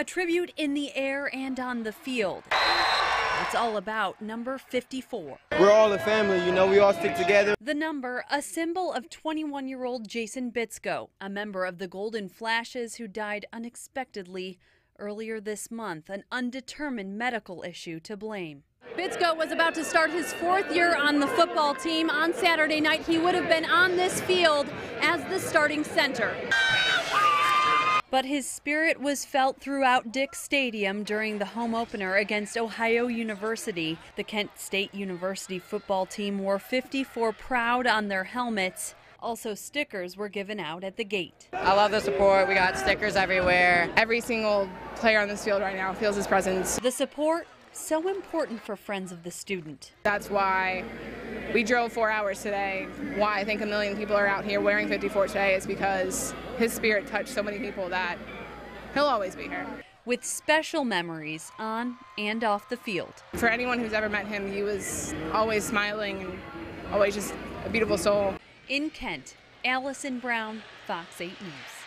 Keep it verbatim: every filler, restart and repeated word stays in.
tribute in the air and on the field. It's all about number fifty-four. We're all a family, you know, we all stick together. The number, a symbol of twenty-one-year-old Jason Bitsko, a member of the Golden Flashes who died unexpectedly earlier this month, an undetermined medical issue to blame. Bitsko was about to start his fourth year on the football team. On Saturday night, he would have been on this field as the starting center. But his spirit was felt throughout Dick Stadium during the home opener against Ohio University. The Kent State University football team wore fifty-four proud on their helmets. Also, stickers were given out at the gate. I love the support. We got stickers everywhere. Every single player on this field right now feels his presence. The support, so important for friends of the student. That's why we drove four hours today. Why I think a million people are out here wearing fifty-four today is because his spirit touched so many people that he'll always be here. With special memories on and off the field. For anyone who's ever met him, he was always smiling and always just a beautiful soul. In Kent, Allison Brown, Fox eight News.